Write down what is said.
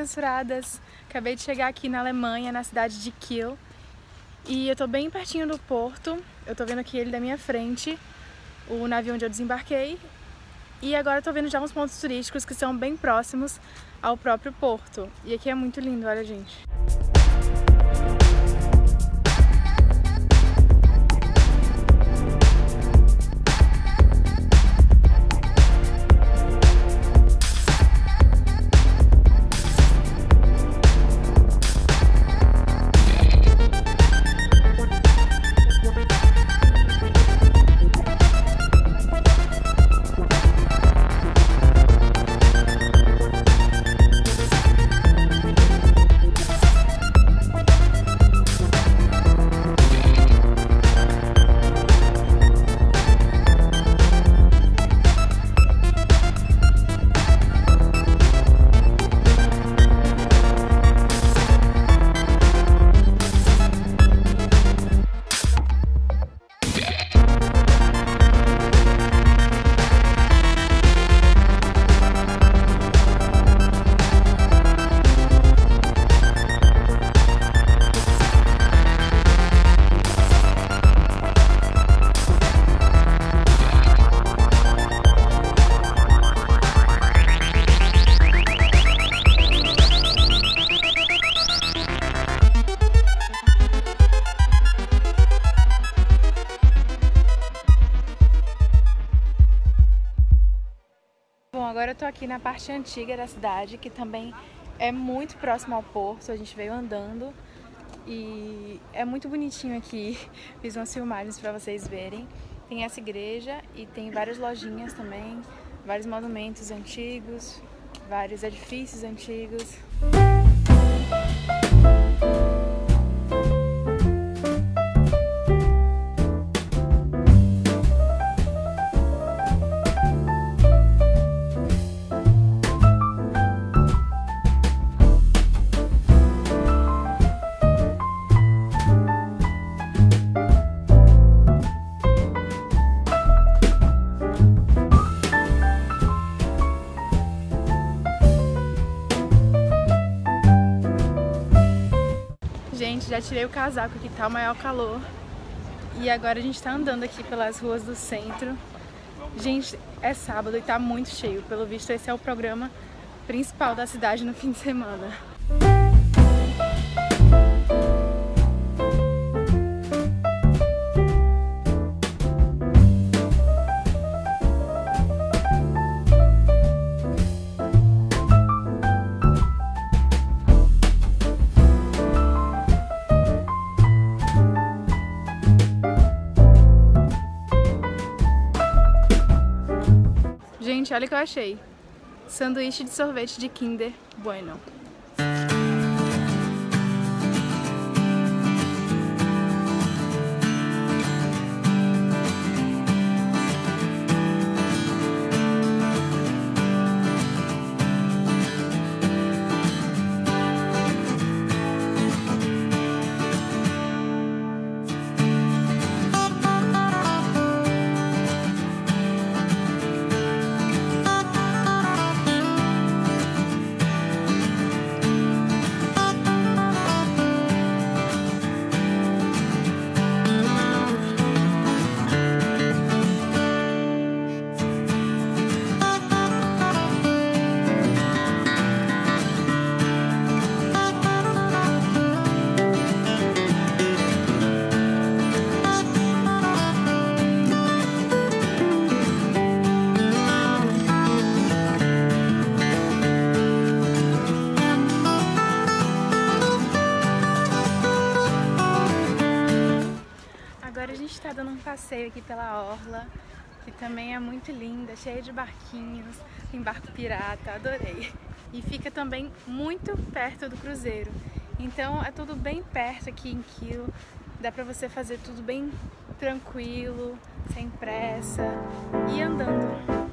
censuradas! Acabei de chegar aqui na Alemanha, na cidade de Kiel. E eu tô bem pertinho do porto. Eu tô vendo aqui ele da minha frente, o navio onde eu desembarquei. E agora eu tô vendo já uns pontos turísticos que são bem próximos ao próprio porto. E aqui é muito lindo, olha, gente. Bom, agora eu tô aqui na parte antiga da cidade, que também é muito próximo ao porto. A gente veio andando e é muito bonitinho aqui. Fiz umas filmagens para vocês verem. Tem essa igreja e tem várias lojinhas também, vários monumentos antigos, vários edifícios antigos. Gente, já tirei o casaco, que tá o maior calor. E agora a gente tá andando aqui pelas ruas do centro. Gente, é sábado e tá muito cheio. Pelo visto, esse é o programa principal da cidade no fim de semana. Gente, olha o que eu achei. Sanduíche de sorvete de Kinder Bueno. Agora a gente está dando um passeio aqui pela orla, que também é muito linda, cheia de barquinhos, tem barco pirata, adorei. E fica também muito perto do cruzeiro, então é tudo bem perto aqui em Kiel, dá pra você fazer tudo bem tranquilo, sem pressa e andando.